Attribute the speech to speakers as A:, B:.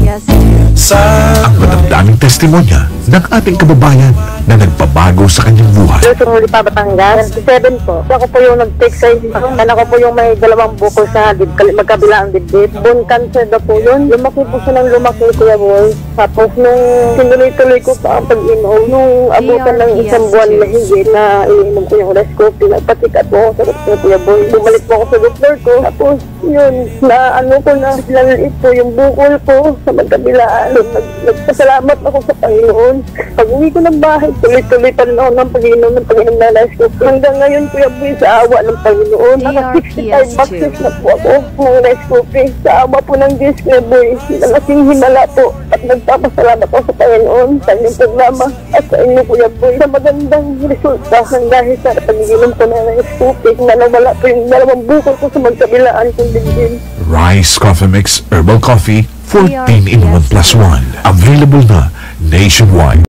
A: Ang madamdaming testimonya ng ating kababayan na nagpabago sa kanyang buhay.
B: Luzon, Lipa, Batangas. 7 po. Ako po yung nag-take sa inyo. Ako po yung may dalawang bukol sa magkabila ang dibdib. Bone cancer daw po yun. Lumaki po siya ng lumaki, Kuya Boy. Tapos nung sinuloy-tuloy ko pa ang pag-inom, nung abutan ng isang buwan na higit na ininom ko yung Rescopy, nagpatikat po ako sa doktor, Kuya Boy. Bumalik po ako sa doktor ko. Tapos yun, na naliliit po yung bukol ko sa magkabilaan. Nagpasalamat ako sa Panginoon. Pag-uwi ko ng bahay, tuloy-tuloy pa rin ako ng pag-inom na Rescopy. Hanggang ngayon, Kuya Boy, sa awa ng Panginoon, naka 65 boxes na po ako ng Rescopy. Sa awa po ng Diyos, Kuya Boy, nalaking himala po at nagpapasalamat ako sa Panginoon sa inyong programa at sa inyo, Kuya Boy, sa magandang resulta ng dahil sa pag-inom ko ng Rescopy na nawala po yung dalawang bukol ko sa magkabilaan kong dibdib.
A: Rice Coffee Mix Herbal Coffee 14 in 1+1. Available na nationwide.